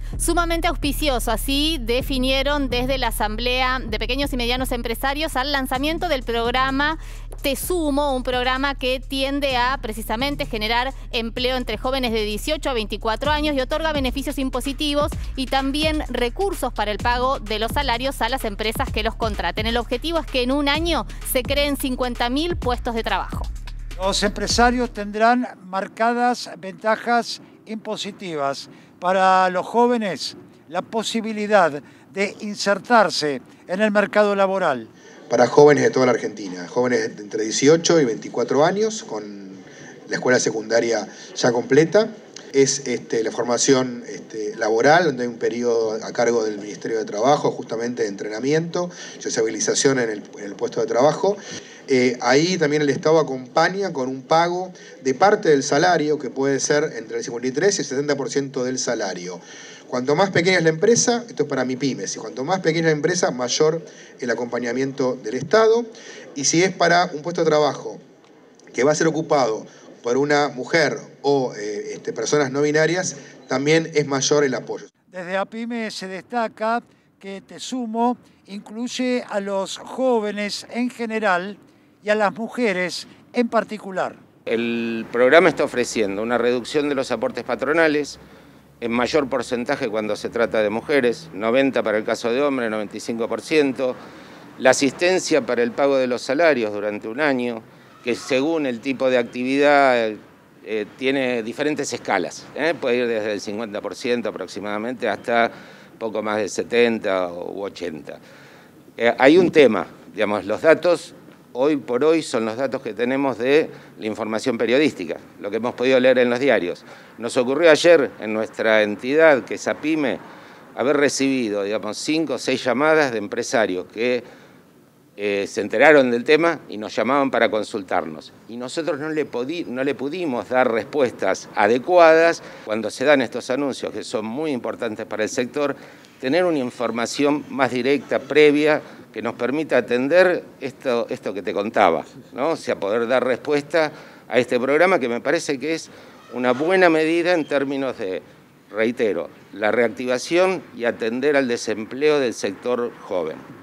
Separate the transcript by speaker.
Speaker 1: Sumamente auspicioso, así definieron desde la Asamblea de Pequeños y Medianos Empresarios al lanzamiento del programa Te Sumo, un programa que tiende a precisamente generar empleo entre jóvenes de 18 a 24 años y otorga beneficios impositivos y también recursos para el pago de los salarios a las empresas que los contraten. El objetivo es que en un año se creen 50.000 puestos de trabajo.
Speaker 2: Los empresarios tendrán marcadas ventajas impositivas. Para los jóvenes, la posibilidad de insertarse en el mercado laboral.
Speaker 3: Para jóvenes de toda la Argentina, jóvenes de entre 18 y 24 años, con la escuela secundaria ya completa. Es la formación laboral, donde hay un periodo a cargo del Ministerio de Trabajo, justamente de entrenamiento, sociabilización en el puesto de trabajo. Ahí también el Estado acompaña con un pago de parte del salario, que puede ser entre el 53 y el 70% del salario. Cuanto más pequeña es la empresa, esto es para MIPYMES, y cuanto más pequeña es la empresa, mayor el acompañamiento del Estado. Y si es para un puesto de trabajo que va a ser ocupado por una mujer o personas no binarias, también es mayor el apoyo.
Speaker 2: Desde APYME se destaca que Te Sumo incluye a los jóvenes en general y a las mujeres en particular.
Speaker 4: El programa está ofreciendo una reducción de los aportes patronales en mayor porcentaje cuando se trata de mujeres, 90% para el caso de hombres, 95%, la asistencia para el pago de los salarios durante un año, que según el tipo de actividad tiene diferentes escalas, puede ir desde el 50% aproximadamente hasta poco más de 70 u 80. Hay un tema, digamos, los datos hoy por hoy son los datos que tenemos de la información periodística, lo que hemos podido leer en los diarios. Nos ocurrió ayer en nuestra entidad, que es APYME, haber recibido, digamos, 5 o 6 llamadas de empresarios que se enteraron del tema y nos llamaban para consultarnos. Y nosotros no le pudimos dar respuestas adecuadas cuando se dan estos anuncios, que son muy importantes para el sector, tener una información más directa, previa, que nos permita atender esto que te contaba, ¿no? O sea, poder dar respuesta a este programa, que me parece que es una buena medida en términos de, reitero, la reactivación y atender al desempleo del sector joven.